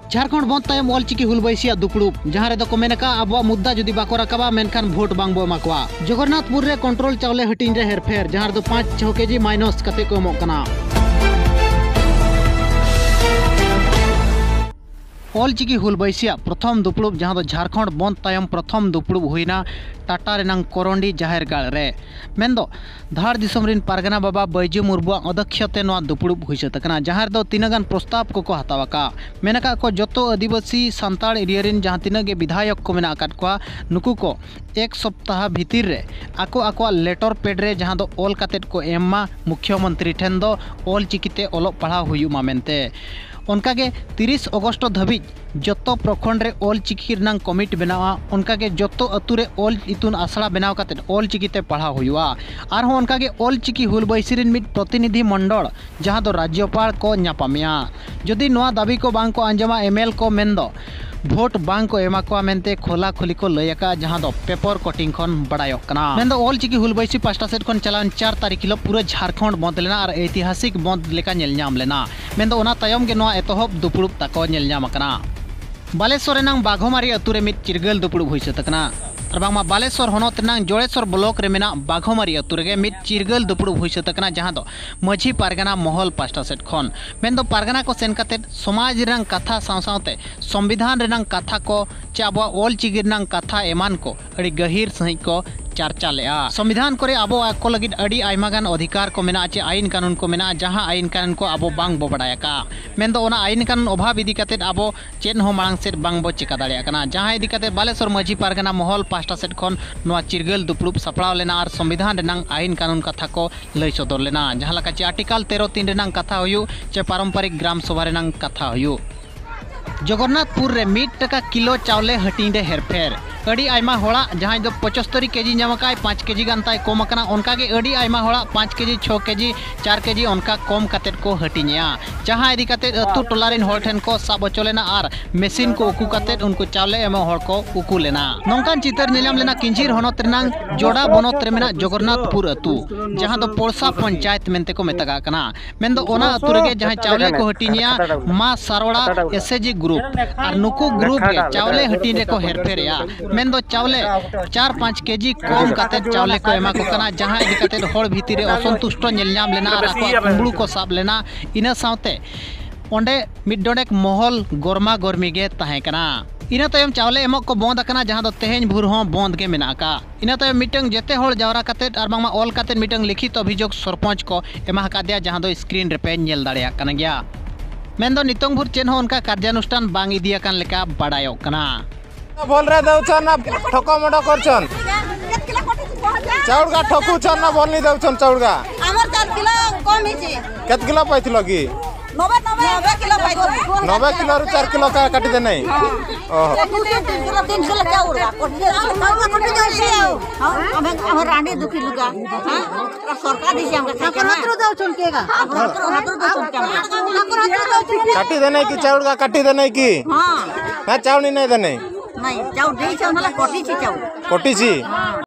झारखंड बंद तायम ऑलचिकी हुलबैसिया दुपड़ुब जहां रे को मेनका अब मुद्दा जुदी बाको रकाबा मेनखान भोट बांगबो एमाकवा। जगन्नाथपुर रे कंट्रोल चावले हटिन रे हेरफेर जहां रे 5-6 केजी माइनस कते को एमोग कना। ऑलचिकी हुलबैसिया प्रथम दुपड़ुब जहां झारखंड बंद तायम प्रथम दुपड़ुब हुईना टाटा रेनांग कोरंडी जाहेर गाड़ रे मेंदो धार दिसम रिन पारगना बाबा बैजू मुर्मुआ अध्यक्षते नोआ दुपड़ुब हुईसतकना जहां दो तीनगान प्रस्ताव को हतावाका मेनका को जतो आदिवासी सांताड़ एरिया रिन जहां तीनगे विधायक को मेना आकाद कोआ नुकु को एक सप्ताह भीतर रे आको लेटर पेड रे जहां दो ऑल कातेट को एम्मा मुख्यमंत्री ठेन दो ऑल चिकीते ओलोग पढ़ा हुयुमा मेनते उनकागे 30 अगस्ट धाबी जतो प्रखंड रे ऑल चिकी रनांग कमिट बनावा उनकागे जतो अतु रे ऑल इतुन आसड़ा बनाव काते ऑल चिकीते पढ़ा हुआ और उनकागे ऑल चिकी हुलबैसी रिन मिट प्रतिनिधि मंडल जहां दो राज्यपाल को न्यापामिया जदि नोआ दाबी को बांग को आंजमा एमएल को मेंदो भोट बांग को एमा को मेनते खोला खोली को लयका जहां दो पेपर कटिंग खन बड़ायोक कना मेंदो ऑल चिकी हुलबैसी पास्टा सेट खन चलान 4 तारीख हिलो पूरा झारखंड बंद लेना और ऐतिहासिक बंद लेका नेल नाम लेना मेंदो ओना तायम गे नोआ एतोहब दुपड़ुब ताको नेल नाम कना। बालेश्वर रेनांग बाघोमारी अतु रे मिट चिरगल दुपड़ुब हुईसतकना और बांगमा बालेश्वर होनत रेनांग जोड़ेश्वर ब्लॉक रे मेना बाघोमारी अतु रे मिट चिरगल दुपड़ुब हुईसतकना जहां दो माझी पारगना महल पास्टा सेट खन मेंदो पारगना को सेन काते समाज रेनांग कथा सावसावते संविधान रेनांग कथा को चे अब ऑल चिकी रेनांग कथा एमान को अड़ी गहिर सही को चर्चा लेआ संविधान करे अबो को लगिद अड़ी आयमागान अधिकार को मेना चे आईन कानून को मेना जहां आईन कानून को अबो बांग बो बडायाका मेंदो ओना आईन कानून अभाव इदी काते अबो चेन हो मांग सेट बांग बो चिका दाड़िया कना जहां इदी काते बालेश्वर माझी पारगना महल पास्टा सेट खन नोआ चिरगल दुपड़ुब सपड़ाव लेना और संविधान रेनांग आईन कानून कथा को लय सदर लेना जहां लका चे आर्टिकल 13(3) रेनांग कथा हुयु चे पारंपरिक ग्राम सभा रेनांग कथा हुयु। जगन्नाथपुर रे 1 टका किलो चावले हटिन रे हेरफेर अड़ी आयमा होड़ा जहां दो 75 केजी नामकाय 5 केजी गानताय कम कना उनकागे अड़ी आयमा होड़ा 5 केजी 6 केजी 4 केजी उनका कम कातेट को हटिनिया जहां इदी काते अतु टोलारिन होड़ ठेन को सब अचलेना और मशीन को उकू कातेट उनको चावले एम होड़ को उकू लेना नौकान चितर नीलम लेना किंजीर होनत रेनांग जोड़ा बनत रे मेना जगन्नाथपुर अतु जहां दो पोरसा पंचायत मेनते को मेतगा कना मेंदो ओना अतु रेगे जहां चावले को हटिनिया मा सारोड़ा एसएजी ग्रुप और नुकु ग्रुप के चावले हटिन रे को हेरफेरया मेंदो चावले 4-5 केजी कम काते चावले को एमा को कना जहां इदी काते होड़ भीतर असंतुष्ट नेलनाम लेना और कुंबड़ू को साब लेना इना सावते ओंडे मिडडोडेक महल गरमा गर्मी गे ताहे कना इना तयम चावले एमक को बंद कना जहां दो तेहेन भूर हो बंद गे मेना का इना तयम मिटंग जेते होड़ जावरा काते और बांगमा ऑल काते मिटंग लिखित अभियोग सरपंच को एमा का दिया जहां दो स्क्रीन रे पे नेल दाड़िया कना गया मेंदो नितंग भूर चेन हो उनका कार्यानुष्ठान बांग इदिया कान लेका बडायो कना बोल रहे दउछन ना ठको मडो करछन चाउरगा ठकू छन ना बोलनी दउछन चाउरगा हमर 4 किलो कम हिची केत किलो पाइथिलो की 90 किलो पाइथिलो 90 किलो रु 4 किलो का काटी दे नहीं ओहो 3 किलो चाउरगा कोटी जाई हम रांडी दुखी लुगा हां सरकार दिसी हमका खाके दउछन केगा काटी दे नहीं की चाउरगा काटी दे नहीं की हां ना चाउनी नहीं दे नहीं चाउर देई चाउर मला कोटी छी कोटी छी